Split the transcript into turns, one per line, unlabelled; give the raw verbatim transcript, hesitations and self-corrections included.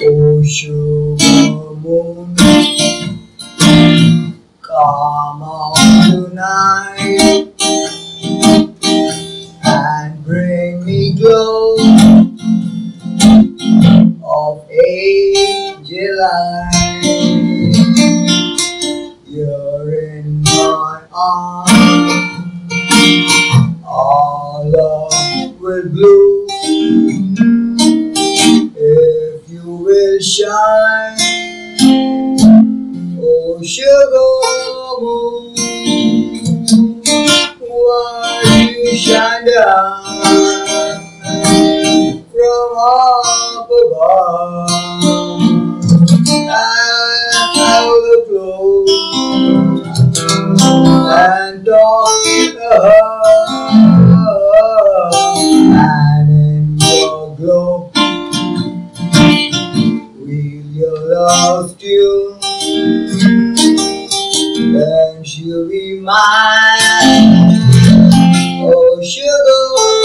Oh, sugar moon, come out tonight and bring me glow of angel light. You're in my arms, our love will bloom if you will shine. Oh, sugar moon, why you shine down from up above? I will close and talk to her, and in your glow will your love still, then she'll be mine. Oh, sugar